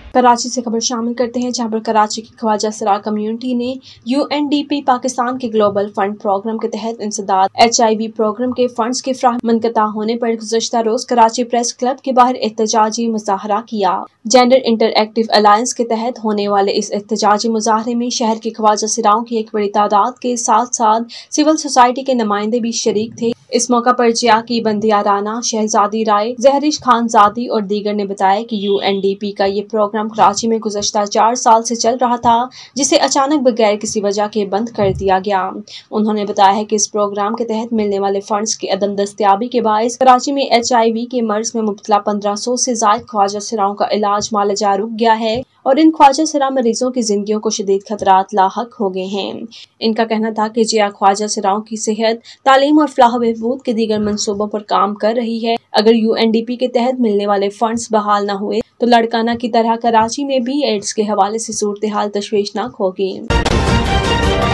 कराची से खबर शामिल करते हैं, जहां पर कराची की ख्वाजा सरा कम्युनिटी ने UNDP पाकिस्तान के ग्लोबल फंड प्रोग्राम के तहत इंसदाद HIV प्रोग्राम के फंड्स के मुनक़ता होने पर गुज़श्ता रोज कराची प्रेस क्लब के बाहर एहतजाजी मुजाहरा किया। जेंडर इंटरएक्टिव अलायंस के तहत होने वाले इस एहतजाजी मुजाहरे में शहर के ख्वाजा सराओं की एक बड़ी तादाद के साथ साथ सिविल सोसाइटी के नुमाइंदे भी शरीक थे। इस मौका पर जिया की बंदिया राना, शहजादी राय, जहरिश खानजादी और दीगर ने बताया कि UNDP का ये प्रोग्राम कराची में गुज़श्ता 4 साल से चल रहा था, जिसे अचानक बगैर किसी वजह के बंद कर दिया गया। उन्होंने बताया है कि इस प्रोग्राम के तहत मिलने वाले फंड्स की अदम दस्तियाबी के बायस कराची में HIV के मर्ज में मुब्तला 1500 से ज्यादा ख्वाजा सराओं का इलाज मालजा रुक गया है और इन ख्वाजा सरा मरीजों की जिंदगियों को शदीद खतरात लाहक हो गए हैं। इनका कहना था कि जिया ख्वाजा सराओं की सेहत, तालीम और फलाह बहबूद के दीगर मंसूबों पर काम कर रही है। अगर UNDP के तहत मिलने वाले फंड्स बहाल न हुए तो लड़काना की तरह कराची में भी एड्स के हवाले से सूरत हाल तशवीशनाक होगी।